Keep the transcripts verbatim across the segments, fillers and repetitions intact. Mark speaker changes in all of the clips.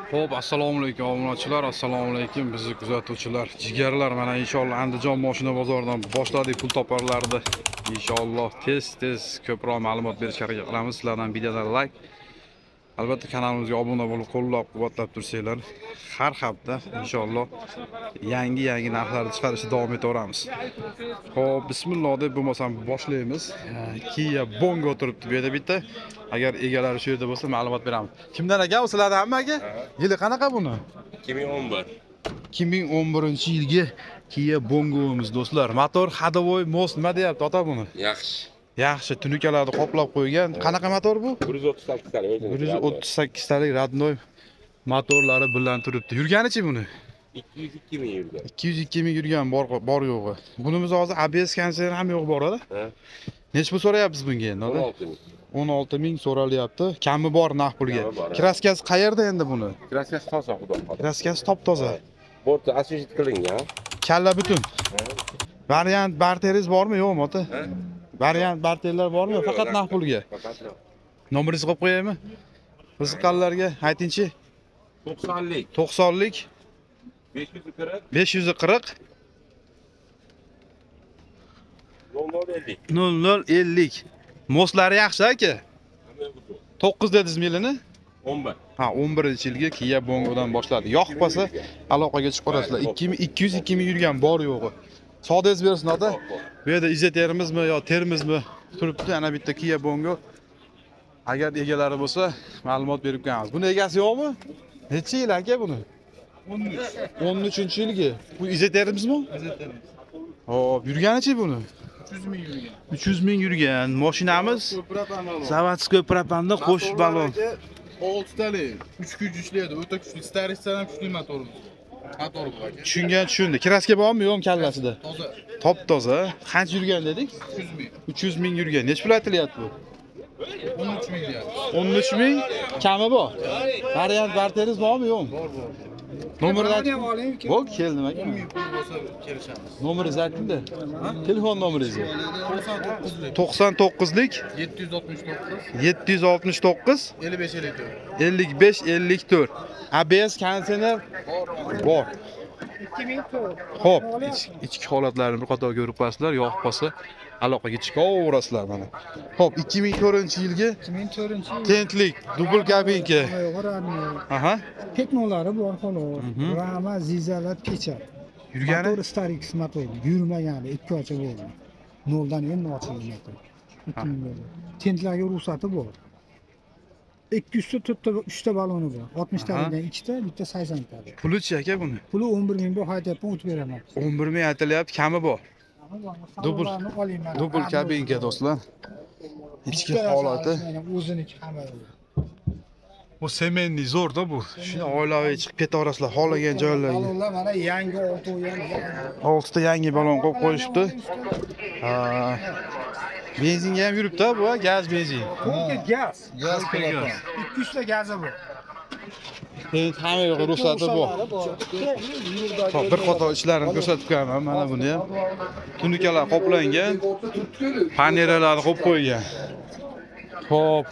Speaker 1: Xo'p, assalomu alaykum obunachilar, assalomu alaykum bizni kuzatuvchilar. Jigarlar, mana inshaalloh Andijon mashina bozoridan boshladik pul toparlardi. Inshaalloh tez-tez ko'proq ma'lumot berishga harakat qilamiz. Sizlardan videodan like, albatta kanalimizga obuna bo'lib, qo'llab-quvvatlab tursanglar, har hafta inshaalloh yangi-yangi narxlarni chiqarishda davom etaveramiz. Xo'p, bismillah deb bo'lmasam boshlaymiz. Kia Bongo turibdi bu yerda bitta. Agar egalari shu yerda bo'lsa ma'lumot beramiz. Kimdan ekan bu sizlardan hammaga? Yili qanaqa buni?
Speaker 2: ikki ming o'n bir.
Speaker 1: ikki ming o'n birinchi yilgi Kia Bongo'miz do'stlar. Motor ходовой, most nima deyapti ota buni?
Speaker 2: Yaxshi.
Speaker 1: Yaxshi, tunukalarni qoplab qo'ygan. Qanaqa motor bu?
Speaker 2: bir yuz o'ttiz sakkiz talik.
Speaker 1: bir yuz o'ttiz sakkiz talik radnoy motorlari bilan turibdi. Yurganichi buni?
Speaker 2: ikki yuz ikki ming yurgan.
Speaker 1: ikki yuz ikki ming yurgan bor bor yo'g'i. Bunimiz hozir A B S konseri ham yo'q bor-a?
Speaker 2: Ha?
Speaker 1: Nech pul so'rayapsiz bunga endi?
Speaker 2: o'n olti ming.
Speaker 1: o'n olti ming so'ralyapti. Kami bor naq pulga. Kraskasi qayerda endi buni?
Speaker 2: Kraskasi toza xudo xohlasa.
Speaker 1: Kraskasi top-toza.
Speaker 2: Borti asfalt qilingan.
Speaker 1: Kalla butun. Variant barteriz bormi yo'qmi ota?
Speaker 2: Ha?
Speaker 1: Variant barterlar bormi? Faqat naq pulga.
Speaker 2: Faqat
Speaker 1: Nomeringizni qo'yib qo'yaymi? Qiziqqanlarga aytingchi.
Speaker 2: to'qsonlik,
Speaker 1: to'qsonlik
Speaker 2: besh yuz qirq,
Speaker 1: besh yuz qirq
Speaker 2: nol nol ellik.
Speaker 1: nol nol ellik. Moslari yaxshi aka. to'qqiz dedingizmi yilini?
Speaker 2: o'n bir.
Speaker 1: Ha, o'n birinchi yilga Kia Bongo'dan boshladi. Yo'q bo'lsa aloqaga chiqib qolasizlar. ikki ming ikki yuz ikki ming yurgan bor yo'g'i. Sodez bersin ota. Bu yerda izoterimizmi yo termizmi turibdi. Ana bitta Kia Bongo. Agar egalari bo'lsa, ma'lumot berib qo'yamiz. Buni egasi yo'qmi? Necha yil aka buni? o'n uchinchi yilgi. Bu izoterimizmi?
Speaker 3: Izoterimiz.
Speaker 1: Hop, yurganichi buni?
Speaker 3: uch yuz ming yurgan.
Speaker 1: uch yuz ming yurgan. Mashinamiz
Speaker 3: Propan
Speaker 1: Zavodskoy propanda qo'sh balon.
Speaker 3: olti talik. uch kuch ishlaydi. O'ta kuchli. Starisdan ham kuchli motorimiz. Motor bu aka.
Speaker 1: Tushungan tushundi. Kraska bormi yo'qmi kallasida?
Speaker 3: Toza.
Speaker 1: Top toza. Qancha yurgan dedik?
Speaker 3: uch yuz ming.
Speaker 1: uch yuz ming yurgan. Nech pul aytilyapti bu?
Speaker 3: o'n uch ming deyapti.
Speaker 1: o'n uch ming kami bor. Variant barteriz bormi yo'qmi?
Speaker 3: Bor, bor.
Speaker 1: Nomerini ayting. Bo'l, keldim aka.
Speaker 3: o'n ming pul bo'lsa kelishamiz.
Speaker 1: Nomeringizni ayting-da. Telefon nomeringizni.
Speaker 3: to'qson to'qqizlik.
Speaker 1: to'qson to'qqizlik
Speaker 3: yetti yuz oltmish to'qqiz.
Speaker 1: yetti yuz oltmish to'qqiz
Speaker 3: ellik besh ellik to'rt.
Speaker 1: ellik besh ellik to'rt. A B S konditsioner bor. Xo'p, ich- ichki holatlarini bir qator ko'rib qo'yasizlar, yo'q bo'lsa aloqaga chiqaverasizlar mana. Xo'p, ikki ming to'rtinchi yilgi
Speaker 4: ikki ming to'rtinchi yil
Speaker 1: tentlik, dubl kabinka.
Speaker 4: g'arami
Speaker 1: Aha.
Speaker 4: petnolari bor xolos. Rama, zizalar, pechar.
Speaker 1: Yurgani
Speaker 4: Motor starik motor. Yurmagani ikki ocha bo'ldi. Noldan endi ochilgan motor. ikki ming bo'ldi. Tentlarga ruxsati bor. ikki yuz ta to'rtta uchta baloni bor. oltmish talikdan ikkita, bitta sakson talik.
Speaker 1: pulichi aka buni?
Speaker 4: Puli o'n bir ming bu haydabdan o'tib beraman.
Speaker 1: o'n bir ming aytilyapti, kami bor. Dubl-
Speaker 4: Savollarni oling mana.
Speaker 1: Dubl kabinka do'stlar. Ichki
Speaker 4: Ikkita
Speaker 1: holati.
Speaker 4: o'ziniki hamma.
Speaker 1: Bu semenli zo'rda bu. Shuni oilaviy chiqib ketaverasizlar, xohlagan joylarga.
Speaker 4: Balonlar mana yangi olti o'yan.
Speaker 1: olti ta yangi balon qo'yib qo'yishibdi. Ha. Benzinga ham yuribdi bu, gaz benzin.
Speaker 4: To'rtta gaz.
Speaker 1: Gaz gaz.
Speaker 4: ikki yuz ta gazi bor.
Speaker 1: Endi hamma yo'q ruxsati bor. Hop, bir qator ishlarini ko'rsatib qo'yaman. Mana buni ham. Tunikalar qoplangan, paneralarni qo'yib qo'ygan. Xo'p.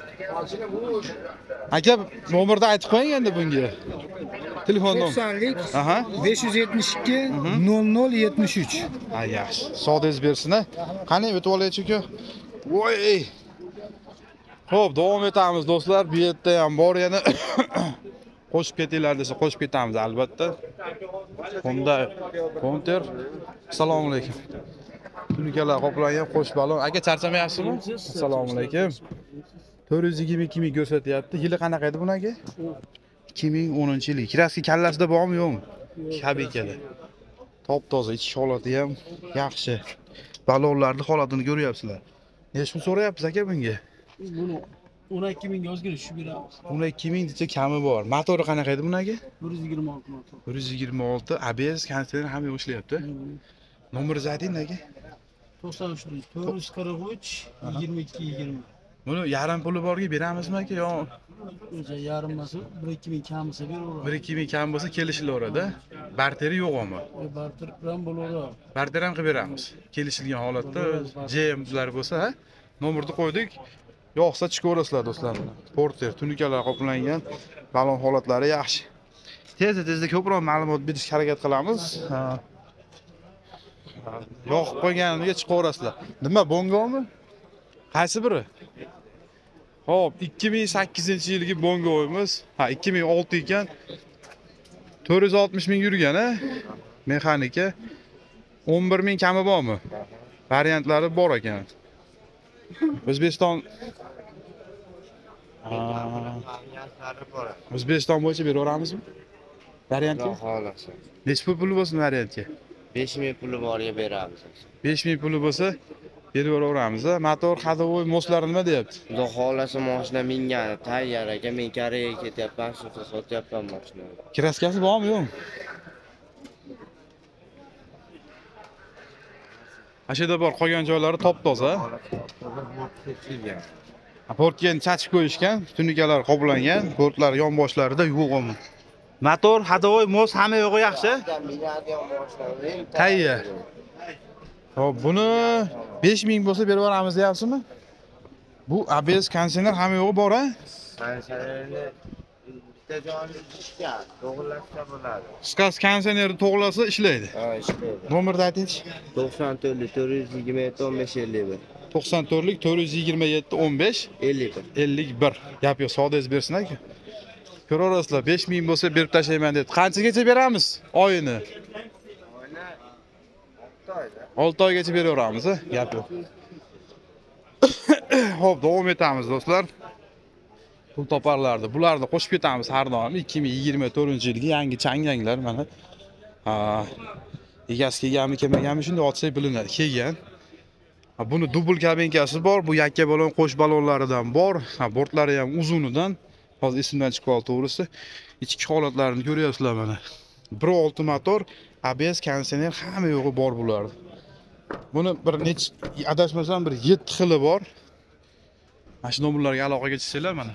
Speaker 1: Aka, nomerni aytib qo'ying endi bunga. Telefon nomer.
Speaker 4: to'qsonlik
Speaker 1: Aha.
Speaker 4: besh yuz yetmish ikki nol nol yetmish uch.
Speaker 1: Ha, yaxshi. Sodez bersin-a. Qani o'tib olaychi aka. Voy. Xo'p, davom etamiz do'stlar. Bu yerda ham bor yana. Qo'shib ketinglar desa qo'shib ketamiz albatta. Honda Counter. Assalomu alaykum. Tunikalar qoplangan qo'sh balon. Aka charchamayapsizmi? Assalomu alaykum. to'rt yuz yigirma ikki ming ko'rsatyapti. Yili qanaqa edi buni aka? ikki ming o'ninchi yil. Kraski kallasida bormi yo'qmi? Kabikada. Top toza, ichki holati ham yaxshi. Balonlarning holatini ko'ryapsizlar. Nechta so'rayapsiz aka bunga?
Speaker 5: Buni o'n ikki mingga ozgina tushib beramiz.
Speaker 1: o'n ikki ming decha kami bor. Motori qanaqa edi buni aka?
Speaker 5: bir yuz yigirma olti motor.
Speaker 1: bir yuz yigirma olti A B S konditsioner ham ishlayapti. Nomeringizni ayting aka.
Speaker 5: to'qson uch to'rt yuz qirq uch yigirma ikki yigirma.
Speaker 1: Buni yarim puli borga beramizmi aka yo
Speaker 5: O'sha yarim masa bir ikki ming kamisa beraveradi.
Speaker 1: bir ikki ming kam bo'lsa kelishilaveradi. Barteri yo'q ammo.
Speaker 5: Barter bilan bo'laveradi.
Speaker 1: Barter ham qilib beramiz. Kelishilgan holatda J M'lar bo'lsa, ha? Nomerni qo'ydik. Yo'qsa chiqaverasizlar do'stlar. Porter, tunikalar qoplangan, balon holatlari yaxshi. Tezda tezda ko'proq ma'lumot berishga harakat qilamiz. Ha. Yo'q qo'yganiga chiqaverasizlar. Nima bongomi? Qaysi biri? Xo'p, ikki ming sakkizinchi yilgi bongoyimiz. Ha, ikki ming olti ekan. to'rt yuz oltmish ming yurgan, a? Mexanika. o'n bir ming kami bormi? Variantlari bor ekan. O'zbekiston O'zbekiston bo'yicha beraveramizmi? Variantga?
Speaker 6: Xohlasa.
Speaker 1: Necha pul puli bo'lsin variantga?
Speaker 6: besh ming puli boriga beramiz.
Speaker 1: besh ming puli bo'lsa beraveramiz. Motor, ходовой, mostlari nima deyapti?
Speaker 6: Xudo xohlasa mashina mingani tayyor aka, men Koreyaga ketyapman, shu sotyapman mashinani.
Speaker 1: Kraskasi bormi, yo'qmi? Ashada bor, qolgan joylari top-toza. Portga chachib qo'yishgan, tunikalar qoplangan, portlar yon boshlarida yo'q. Motor, ходовой, mos hamma yo'g'i yaxshi. Tayyor. Hop, buni besh ming bo'lsa berib yuboramiz deyapsizmi? Bu A B S konditsioner hamma yo'g'i bor, a?
Speaker 6: Konditsionerni bitta joyi ishga to'g'rilashsa bo'ladi.
Speaker 1: Qisqasi konditsionerni to'g'rilasa ishlaydi.
Speaker 6: Ha, ishlaydi.
Speaker 1: Nomerni aytingchi.
Speaker 6: to'qson to'rt to'rt yuz yigirma yetti o'n besh ellik bir.
Speaker 1: to'qson to'rt to'rt yuz yigirma yetti o'n besh
Speaker 6: ellik bir.
Speaker 1: ellik bir. Gap yo'q, savdoingiz bersin aka. Ko'raverasizlar, besh ming bo'lsa berib tashlayman deb. Qanchagacha beramiz oyini? olti oygacha beraveramiz, a? Gap yo'q. Xo'p, davom etamiz do'stlar. Pul toparlardi. Bularni qo'shib ketamiz har doim. ikki ming yigirma to'rtinchi yilgi yangi changyanglar mana. Ha, egasi kelganmi, kelmaganmi shunday otsak bilinadi. Kelgan. Ha, buni dubl kabinkasi bor. Bu yakka balon qo'sh balonlaridan bor. Ha, bortlari ham uzunidan. Hozir esimdan chiqib qoldi to'g'risi. Ichki holatlarini ko'ryapsizlar mana. bir olti motor, A B S konditsioner hamma yo'g'i bor bularni. Buni bir nech adashmasam bir yetti xili bor. Mana shu nomerlarga aloqaga chiqsanglar mana.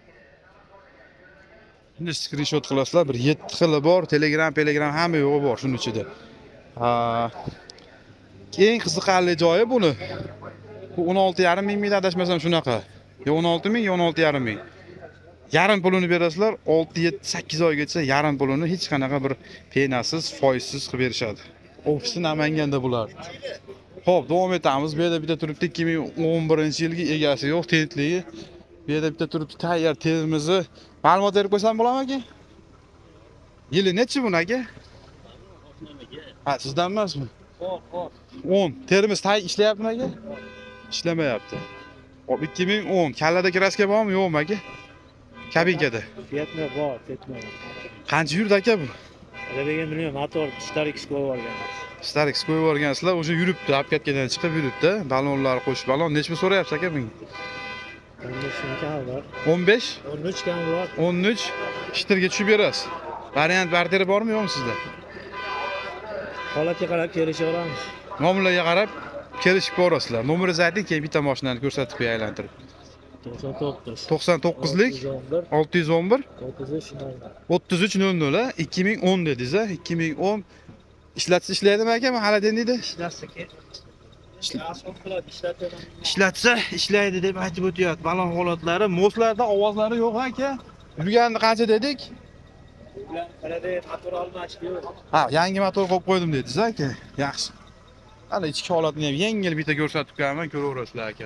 Speaker 1: Endi screenshot qilasizlar, bir yetti xili bor, Telegram, Telegram hamma yo'g'i bor shuning ichida. Ha. Eng qiziqarli joyi buni. Bu o'n olti yarim ming ming adashmasam shunaqa. Yo o'n olti ming, yo o'n olti yarim ming. Yarim pulini berasizlar, olti yetti sakkiz oygacha yarim pulini hech qanaqa bir penasiz, foizsiz qilib berishadi. Ofisi Namanganda bular. Xo'p, davom etamiz. Bu yerda bitta turibdi ikki ming o'n birinchi yilgi egasi yo'q, tentligi. Bu yerda bitta turibdi tayyor termizi. Ma'lumot berib qo'ysam bo'ladimi aka? Yili nechi buni aka? Ha, sizdan emasmi? o'n. Termiz tay ishlayaptimi aka? Ishlamayapti. Hop, ikki ming o'n. Kallada kraska bormi, yo'qmi aka? Kabinkada.
Speaker 5: Ketma bor, ketma.
Speaker 1: Qancha yurdi aka bu?
Speaker 5: Adabiga million motor Starik qo'yib yuborgan.
Speaker 1: Starik qo'yib yuborgansizlar, o'sha yuribdi, apkatkadan chiqib yuribdi. Balonlar qo'shib, balon nechmi so'rayapsiz aka bunga?
Speaker 5: o'n besh ming kam bor.
Speaker 1: o'n besh?
Speaker 5: o'n uch kam bor.
Speaker 1: o'n uch shitirga tushib berasiz. Variant barteri bormi, yo'qmi sizda?
Speaker 5: Holatga qarab kelishaveramiz.
Speaker 1: Nomerlarga qarab kelishib ko'rasizlar. Nomeringizni ayting, keyin bitta mashinani ko'rsatib qo'yay aylantirib.
Speaker 5: to'qson to'qqiz.
Speaker 1: to'qson to'qqizlik olti yuz o'n bir o'ttiz uch nol nol ikki ming o'n dedingiz a? ikki ming o'n ishlatsa ishlaydimi aka? Mahalla deydi.
Speaker 5: Ishlatsa kerak. Ishlatsa qiladi, ishlatadi.
Speaker 1: Ishlatsa ishlaydi deb aytib o'tyapti. Balon holatlari, moslarda ovozlari yo'q aka. Yurganini qancha dedik?
Speaker 5: Ular qarada motor almashdi.
Speaker 1: Ha, yangi motor qo'yib qo'ydim dedingiz aka. Yaxshi. Ana ichki holatni ham yengil bitta ko'rsatib qo'yaman, ko'raverasizlar aka.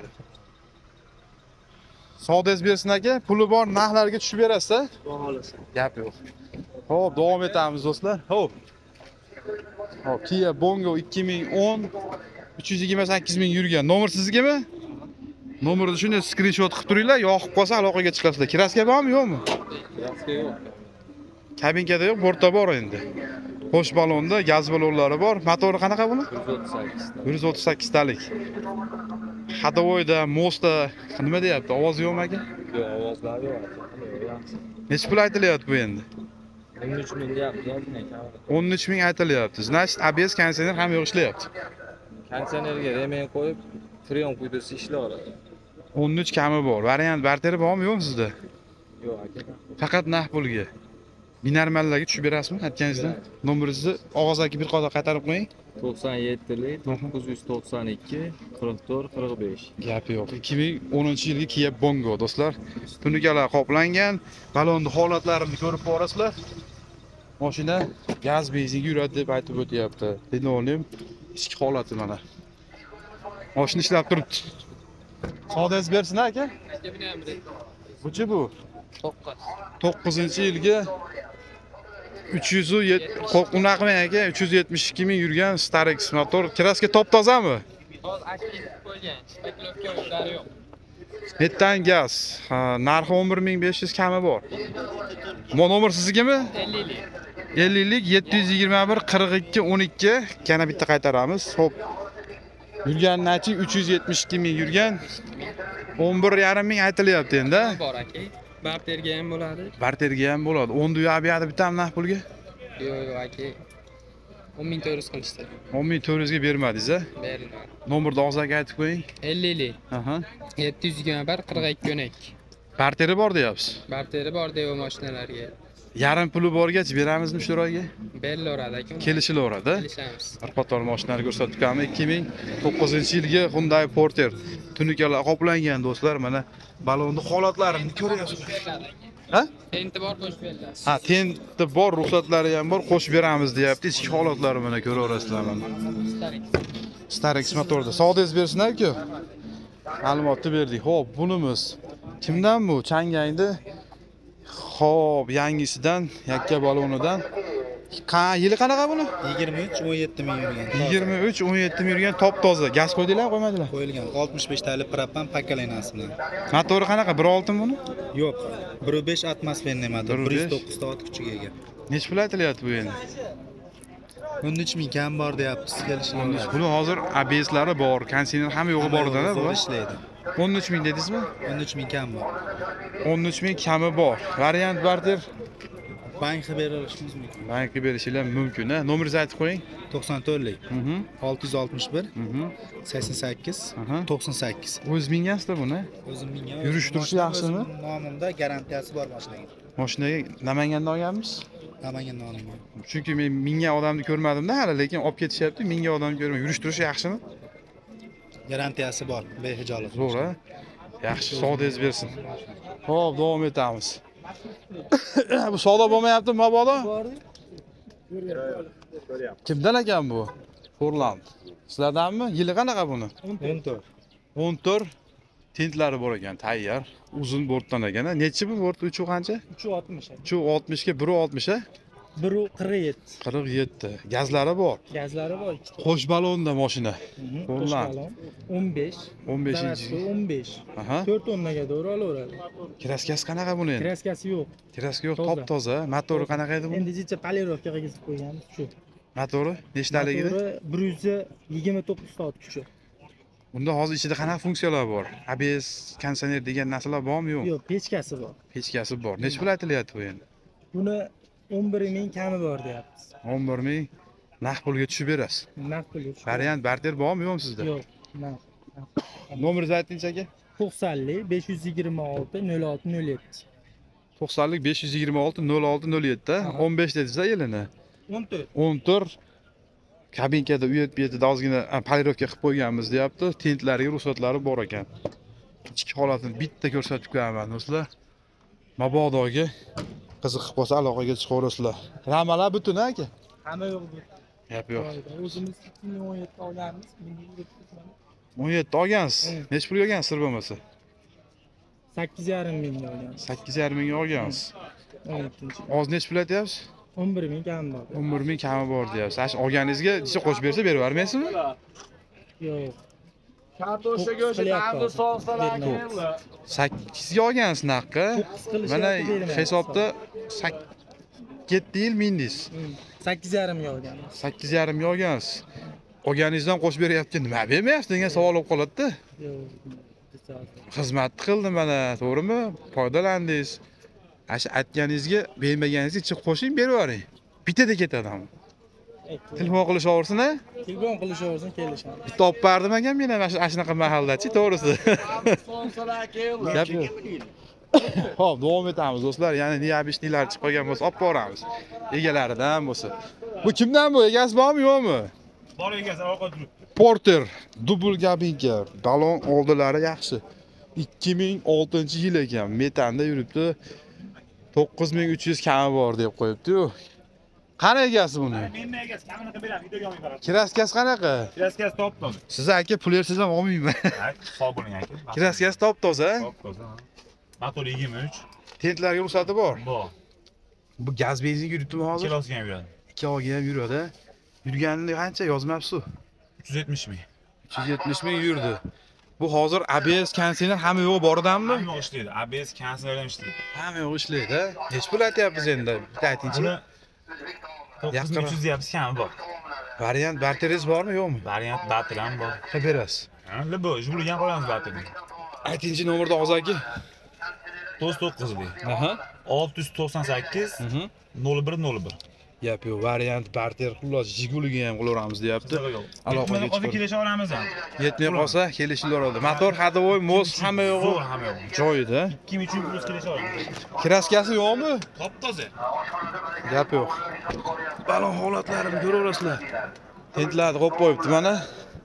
Speaker 1: Savdoingiz bersin aka, puli bor, narxlarga tushib berasiz-a?
Speaker 5: Xohlasa.
Speaker 1: Gap yo'q. Xo'p, davom etamiz do'stlar. Xo'p. Hop, Kia Bongo ikki ming o'n uch yuz yigirma sakkiz ming yurgan. Nomer sizgami? Nomerni shuni screenshot qilib turinglar, yoqib qolsa aloqaga chiqasizlar. Kraska bormi, yo'qmi?
Speaker 2: Kraska yo'q.
Speaker 1: Kabinkada yo'q, bortda bor endi. Qo'sh balonda gaz balonlari bor. Motori qanaqa buni? bir yuz o'ttiz sakkiz talik. Ходовойda, mostda nima deyapti? Ovoz yo'qmi aka?
Speaker 6: Yo'q, ovozlari yo'q.
Speaker 1: Necha pul aytilyapti bu endi?
Speaker 6: o'n uch ming deyapti,
Speaker 1: o'n uch ming aytilyapti. Значит, A B S konditsioner ham yo'q ishlayapti.
Speaker 6: konditsionerga remen qo'yib, freon quydirsa ishlayveradi.
Speaker 1: o'n uch kami bor. Variant barteri bormi, yo'qmi sizda?
Speaker 6: Yo'q aka.
Speaker 1: Faqat naq pulga. Binormallarga tushib berasizmi aytganingizdan? Nomeringizni og'izaki bir qozon qaytarib qo'ying.
Speaker 6: to'qson yettilik to'qqiz yuz to'qson ikki qirq to'rt qirq besh.
Speaker 1: Gap yo'q. ikki ming o'ninchi yilgi Kia Bongo do'stlar. Tunikalar qoplangan. Balonning holatlarini ko'rib borasizlar. Mashina gaz benzinga yuradi deb aytib o'tyapti. Linoleum ichki holati mana. Mashina ishlab turibdi. Savdosi bersin aka? Buchi bu? to'qqizinchi yilga uch yuz unaqmi aka uch yuz yetmish ikki ming yurgan Starex motor. Kraska top tozami?
Speaker 7: Hozir aktiv qo'ygan. Speklovka ishlari yo'q.
Speaker 1: Metan gaz. Ha, narxi o'n bir ming besh yuz kami bor. Bu nomer sizgami?
Speaker 7: ellik.
Speaker 1: ellik yetti yuz yigirma bir qirq ikki o'n ikki. Yana bitta qaytaramiz. Xo'p. Yurgannachi uch yuz yetmish ikki ming yurgan. o'n bir yarim ming aytilyapti endi.
Speaker 7: Bor aka. Barterga ham bo'ladi.
Speaker 1: Barterga ham bo'ladi. o'n duyab beradi bitam naq pulga.
Speaker 7: Yo'q, yo'q aka. o'n ming to'rt yuz qilishdi.
Speaker 1: o'n ming to'rt yuzga bermadingiz a?
Speaker 7: Berilmadi.
Speaker 1: Nomerni og'zaga aytib qo'ying.
Speaker 7: ellik.
Speaker 1: Aha.
Speaker 7: yetti yuz yigirma bir qirq ikki o'n ikki.
Speaker 1: Barteri bor deyapsiz.
Speaker 7: Barteri bor devo mashinalarga.
Speaker 1: Yarim puli borgach beramizmi ishtirokga?
Speaker 7: Berilaveradi aka.
Speaker 1: Kelishilaveradi.
Speaker 7: Kelishamiz.
Speaker 1: Bir qator mashinalar ko'rsatganmiz. ikki ming to'qqizinchi yilgi Hyundai Porter tunikalar qoplangan do'stlar. Mana balonni holatlarini ko'ryapsiz. Ha?
Speaker 7: Tenti bor qo'shib beriladi.
Speaker 1: Ha, tenti bor, ruxsatlari ham bor, qo'shib beramiz deyapti. Ichki holatlari mana ko'raverasizlar mana. Starex motorda. Savdosi bersin aka. Ma'lumotni berdik. Xo'p, bunimiz kimdan bu? Changangni. Xo'p, yangisidan, yakka balonidan. Qa yili qanaqa buni?
Speaker 8: yigirma uch o'n yetti ming yurgan.
Speaker 1: yigirma uch o'n yetti ming yurgan top toza. Gaz qo'ydinglar, qo'ymadinglar?
Speaker 8: Qo'yilgan oltmish besh talik propan pakalaynasi bilan.
Speaker 1: Motori qanaqa? bir olti buni?
Speaker 8: Yo'q, bir besh atmosferniy motor,
Speaker 1: bir
Speaker 8: bir yuz
Speaker 1: besh.
Speaker 8: to'qqiz ta ot kuchiga ega.
Speaker 1: Nech pul aytilyapti bu endi?
Speaker 8: o'n uch ming kam bor deyapsiz, kelishiladi.
Speaker 1: Buni hozir A B S'lari bor, konditsioner hamma yo'g'i bor-da, bu.
Speaker 8: ishlaydi.
Speaker 1: o'n uch ming dedingizmi?
Speaker 8: o'n uch ming kam bor.
Speaker 1: o'n uch ming kami bor. Variant barter
Speaker 8: Bankga berishingiz mumkin.
Speaker 1: bankga berishingiz mumkin, a? Nomeringizni aytib qo'ying.
Speaker 8: to'qson to'rtlik
Speaker 1: Mhm.
Speaker 8: olti yuz oltmish bir
Speaker 1: Mhm.
Speaker 8: sakson sakkiz
Speaker 1: Aha.
Speaker 8: to'qson sakkiz.
Speaker 1: O'z mingansizda buni?
Speaker 8: O'zim mingan.
Speaker 1: Yurish turishi yaxshimi?
Speaker 8: Nomimda garantiyasi bor mashinaga.
Speaker 1: Mashinaga Namanganda olganmiz.
Speaker 8: Namangandan olingan.
Speaker 1: Chunki men mingan odamni ko'rmadim-da hali, lekin olib ketishyapti. Mingan odamni ko'rmadim. Yurish turishi yaxshimi?
Speaker 8: Garantiyasi bor, behijolat.
Speaker 1: Zo'r, a? Yaxshi, savdoingiz bersin. Xo'p, davom etamiz. Bu savdo bo'lmayaptimi, mabodo? Kimdan ekan bu? Forland. Sizlardanmi? Yili qanaqa buni?
Speaker 8: o'n to'rt.
Speaker 1: o'n to'rt tentlari bor ekan, tayyor. Uzun bortdan ekan. Nechi bu bort? uch qancha?
Speaker 5: uch oltmish.
Speaker 1: uch oltmish ga bir oltmish a?
Speaker 5: bir qirq yetti.
Speaker 1: qirq yetti. Gazlari bor.
Speaker 5: Gazlari bor ikkita.
Speaker 1: Qo'sh balonda mashina.
Speaker 5: Forland. o'n besh.
Speaker 1: o'n beshinchi.
Speaker 5: o'n besh.
Speaker 1: Aha.
Speaker 5: to'rt o'rnaga to'g'ri olaveradi.
Speaker 1: Kraskasi qanaqa buni endi?
Speaker 5: Kraskasi yo'q.
Speaker 1: Kraska yo'q,
Speaker 5: Toza.
Speaker 1: top toza. Motori qanaqa edi bu?
Speaker 5: Endi jicha polirovka qilib qo'yganmiz shu.
Speaker 1: Motori nechtalik edi?
Speaker 5: Motori bir yuz yigirma to'qqiz soat kuchi.
Speaker 1: Bunda hozir ichida qanaqa funksiyalar bor? A B S, konditsioner degan narsalar bormi yo'q?
Speaker 5: Yo'q, pechkasi bor.
Speaker 1: Pechkasi bor. Nech pul aytilyapti bu endi?
Speaker 5: Buni o'n bir ming kami bor deyapmiz.
Speaker 1: o'n bir ming naqd pulga tushib berasiz.
Speaker 5: Naqd pul yo'q.
Speaker 1: Variant barter bormi yo'qmi sizda?
Speaker 5: Yo'q, naqd.
Speaker 1: Nomeringizni aytingiz aka.
Speaker 5: to'qsonlik besh yuz yigirma olti nol olti nol yetti.
Speaker 1: to'qsonlik besh yuz yigirma olti nol olti nol yetti. o'n besh dedingiz-a yilini.
Speaker 5: o'n to'rt.
Speaker 1: o'n to'rt kabinkada u yerda bu yerda ozgina polirovka qilib qo'yganmiz deyapti. Tentlariga ruxsatlari bor ekan. Ichki holatini bitta ko'rsatib qo'yaman do'stlar. Mabodoga qiziqib qolsa aloqaga chiqaverasizlar. Ramalar butun aka.
Speaker 5: Hamma yo'q bu.
Speaker 1: Gap yo'q.
Speaker 5: O'zimiz ikki ming o'n yetti olganmiz.
Speaker 1: o'n yetti olgansiz. Nech pulga olgansiz sir bo'lmasa?
Speaker 5: sakkiz yarim mingga olganmiz.
Speaker 1: sakkiz yarim mingga olgansiz.
Speaker 5: o'n yettinchi.
Speaker 1: Hozir nech pul aytyapsiz?
Speaker 5: o'n bir ming kami bor.
Speaker 1: o'n bir ming kami bor deyapsiz. Ash olganingizga necha qo'shib bersa berib yubormaysizmi?
Speaker 5: Yo'q.
Speaker 3: Kartoshaga o'sha tanda solsalar
Speaker 1: sakkizga olgansiz naqqa. Mana hisobda yetti yil mindingiz.
Speaker 5: sakkiz yarim ming olganmiz.
Speaker 1: sakkiz yarim ming olgansiz. Olganingizdan qo'shib beryapti. Nima bermayapsiz degan savol olib qoladi-da.
Speaker 5: Yo'q.
Speaker 1: Xizmat qildim mana, to'g'rimi? Foydalandingiz. Ash aytganingizga bermaganingizga ichi qo'shing berib yuboring. Bittada ketadimi? Telefon qilishaversin-a?
Speaker 5: Telefon qilishaversin, kelishamiz.
Speaker 1: Bitta olib berdim ekan men mana shunaqa mahaldachi, to'g'risi. Gap yo'q. Xo'p, davom etamiz do'stlar. Ya'ni niyabishnilar chiqib qolgan bo'lsa olib boramiz. Egalaridan bo'lsa. Bu kimdan bu? Egasi bormi, yo'qmi?
Speaker 2: Bor egasi orqa turibdi.
Speaker 1: Porter, dubl kabinka, balon oldilari yaxshi. ikki ming oltinchi yil ekan, metanda yuribdi. to'qqiz ming uch yuz kami bor deb qo'yibdi-yu. Qani egasi buni?
Speaker 2: Menni egasi kamini qilib beradi, videoga olib boradi.
Speaker 1: Kraskasi qanaqa?
Speaker 2: Kraskasi top-toza.
Speaker 1: Siz aka pulersiz ham olmayman.
Speaker 2: Sog' bo'ling aka.
Speaker 1: Kraskasi top-toza.
Speaker 2: Top-toza. Motor yigirma uch.
Speaker 1: Tentlarga ruxsati bor.
Speaker 2: Bor.
Speaker 1: Bu gaz benzin yuribdimi hozir?
Speaker 2: Kilosiga ham yuradi.
Speaker 1: ikki oyga ham yuradi. Yurganini qancha yozmabsiz?
Speaker 2: uch yuz yetmish ming.
Speaker 1: uch yuz yetmish ming yurdi. Bu hozir A B S konseyner hamma yo'q bordammi?
Speaker 2: Hamma yo'q ishlaydi. A B S kanselar ham ishlaydi.
Speaker 1: Hamma yo'q ishlaydi. Hech pul aytyapmiz endi. Bitta aytingchi.
Speaker 2: Buni to'qqiz ming uch yuz deyapsiz, kami bor.
Speaker 1: Variant barteringiz bormi, yo'qmi?
Speaker 2: Variant bateri ham bor.
Speaker 1: Qilib berasiz.
Speaker 2: Ha, libo, jibulgan qolamiz baterini.
Speaker 1: Aytingchi nomerda hozir aka.
Speaker 2: to'qqiz to'qqiz
Speaker 1: Aha.
Speaker 2: olti yuz to'qson sakkiz nol bir nol bir.
Speaker 1: Gap yo'q, variant barter xullas Jiguliga ham qilaveramiz deyapti. Aloqaga
Speaker 2: Hozir
Speaker 1: chiqib.
Speaker 2: kelisha olamiz ham.
Speaker 1: Yetmay qolsa kelishiladi. Motor, hadovoy, mos hamma yo'q.
Speaker 2: Zo'r hamma yo'q.
Speaker 1: Joyida.
Speaker 2: ikki ming uch yuz plus kelisha olamiz.
Speaker 1: Kraskasi yo'qmi?
Speaker 2: Top-toza.
Speaker 1: Gap yo'q. Balon holatlarini ko'raverasizlar. Tentlarni qo'yib qo'yibdi mana.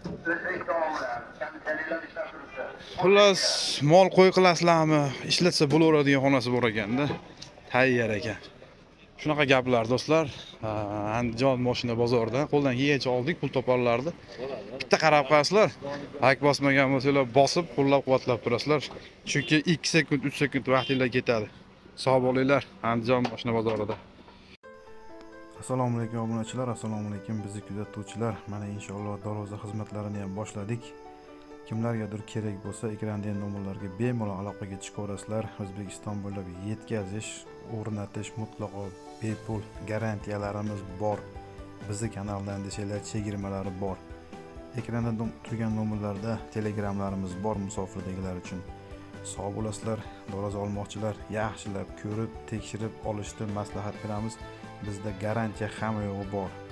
Speaker 1: Xullas, mol qo'y qilasizlarmi? Ishlatsa bo'laveradigan xonasi bor ekanda. Tayyor ekan. Shunaqa gaplar do'stlar. Andijon mashina bozoridan qo'ldan kelgancha oldik, pul toparlardi. Bitta qarab qo'yasizlar. Like bosmagan bo'lsanglar, bosib, qo'llab-quvvatlab turasizlar. Chunki ikki sekund, uch sekund vaqtinglar ketadi. Sog' bo'linglar, Andijon mashina bozorida. Assalomu alaykum obunachilar, assalomu alaykum bizni kuzatuvchilar. Mana inshaalloh darvoza xizmatlarini ham boshladik. Kimlargadir kerak bo'lsa, ekrandagi nomerlarga bemalol aloqaga chiqaverasizlar. O'zbekiston bo'ylab yetkazish, o'rnatish mutlaqo bepul, garantiyalarimiz bor. Bizi kanaldan desanglar chegirmalari bor. Ekranda turgan nomerlarda telegramlarimiz bor musofirdagilar uchun. Sog' bo'lasizlar, darvoza olmoqchilar, yaxshilab ko'rib, tekshirib olishni maslahat beramiz. Bizda garantiya hamma yo'g'i bor.